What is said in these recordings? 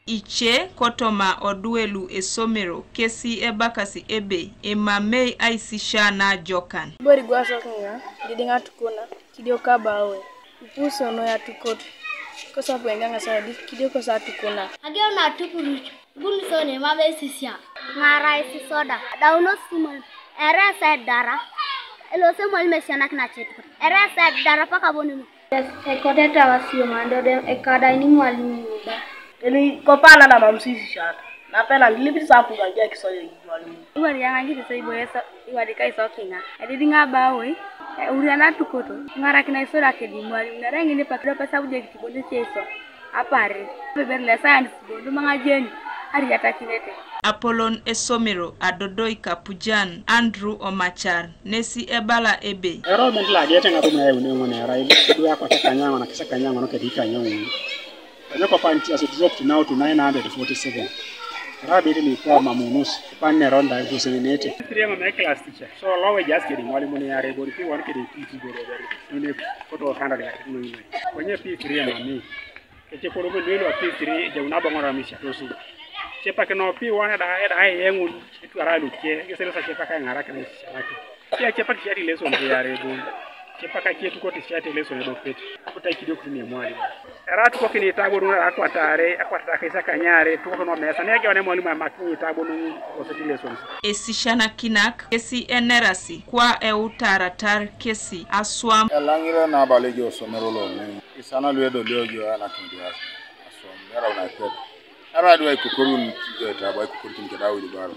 iche kotoma oduelu esomero kesi ebakasi ebe emamei aisisha na jokan. Bori gwaso kinga didinga tukuna kidio kabawe upuso no ya tukot kosa penganga sa kidio kosa tukuna ageo na tukuruchu bunso ne mabe sisia ngara isi soda dauno simol era sedara elo semol mesiana kna chetu era sedara paka bonu ekodeta wasio mando dem ekada ni mwalimu ba eli kopana na mamsisi shata napenda nilipi sapu ganja kisole mwalimu iwali yangi saibo yesa iwali kai sokinga edinga bawe uriana tukoto ngara kina isoda kedi mwalimu na rangi ni patro pesa buje kitibonde cheso apare beberle science bondo mangajeni hari atakinete Apollon esomero adodoi kapujan Andrew Omachar nesi ebala ebe ero mentla diete ngatu na yune ngone rai du ya kwa kanyanga na kisa kanyanga no kedika nyangu ko panti as dropped now to 947 rabi ni kwa mamunus panne ronda ku seminete triangle na class teacher so lawe just getting mwalimu ya rebo ri won kede titi go do ne photo handle ya tinu kwenye p3 mami eche ko robe lelo p3 je unaba ngora misha tosu chepa ke no p1 da yengu itu ara lukie geselo sa chepa ka ngara kana shalaki ya chepa ki yari leso ya rebo chepa ka kietu ko tishati leso ne do peti kuta kidio kutumia mwalimu era tuko kini tabo nuna akwatare akwataka isa kanyare tuko no mesa ne yake mwalimu amakini tabo nunu ko seti lessons esishana kinak kesi enerasi kwa eutaratar kesi aswam elangira na balejo somerolo ni isana lwedo lyojo ana kindia aswam era una kwet ara dwa ikukurun tabo ikukurun kedawi baro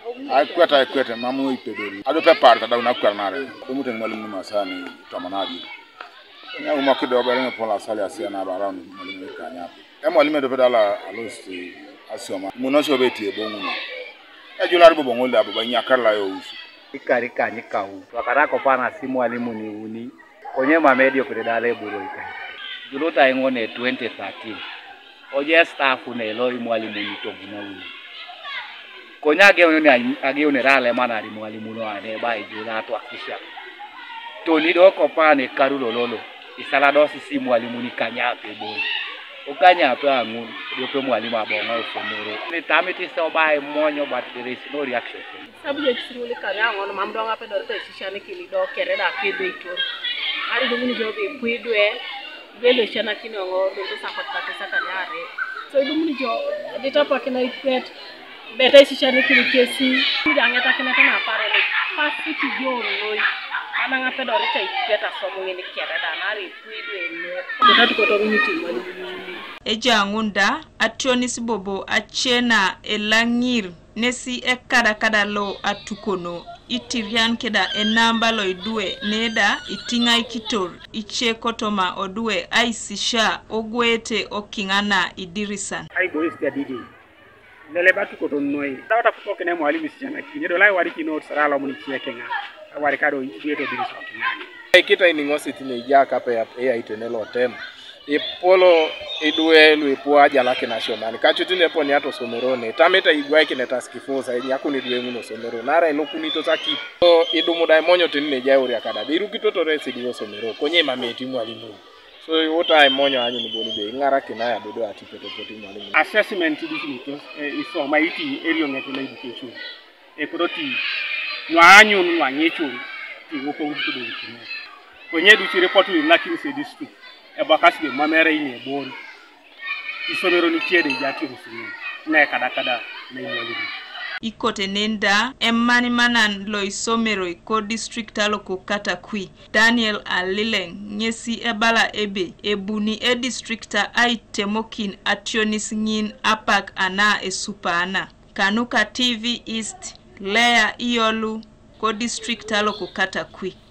akwata mamu ipedoni ado pepar tada una kwarnare dumute mwalimu masani tamanadi na uma kido bare pola sali asia na bara no mwalimu kanya mwalimu do pedala alosti asioma munosho beti ebongu ejula ribo bongo la baba nyakala yo usu ikari kanyi kawu wakarako pana si mwalimu ni uni konye mamedio pedala eburo ika julota ngone 2013 oje staff ne lo mwalimu ni tobuna uni konya ageone rale mana ri mwalimu no ane ba ijula to akisha toni do kopane karulo lolo isaladosi si mwalimu ni kanyape boy okanyape angu yope mwalimu abonga osomero ni tamiti so bai monyo but there is no reaction subject sirule kanya ngono mamdo ngape do pe shishane kilido kereda kede ito ari dumuni jobe kwidwe velo shana kinongo do sakota sakanyare so dumuni jo ditapo kina ikwet beta shishane kilikesi ndangeta kina kana parele fasiti jo noi ananga pedore tai peta somo ngene kereda nari kwidwe ne tatu ko to miniti mwalimu ejangunda ationis bobo achena elangir nesi ekadakada lo atukono itirian keda enamba lo idwe neda itinga ikitor iche kotoma odwe aisisha ogwete okingana idirisan ai go istia didi lele batu ko to noy dawata ko kene mwalimu sijana kini do lai wari kino sarala mun chiekena wari kado idwe to dirisa kinani kita iningosi tine jaka pe ya itenelo tem ipolo idwe luipo aja lake national kachutine poni ato somerone tameta igwa kine task force nyakuni dwe muno somero nara enokuni to taki so idumu daimonyo tinne jauri akada biru kitoto resi diwo somero konye mameti mwalimu so wota imonyo anyu ni boni be ngara kinaya dodo atipeto poti mwalimu assessment this is so maiti area ngete education ekodoti nwanyu nwanyechu ti woko wutu do kino konye du report ni nakini se district ebakasi be mamere ine ebori isomero ni chiede jati rusini na Ekadakada na Imwalimun ikote nenda emmani manan lo isomero ko district aloko kata kui Daniel Alileng nyesi ebala ebe ebuni e districta aitemokin ationis ngin apak ana esupana Kanuka TV East Lea Iolu ko district aloko kata kui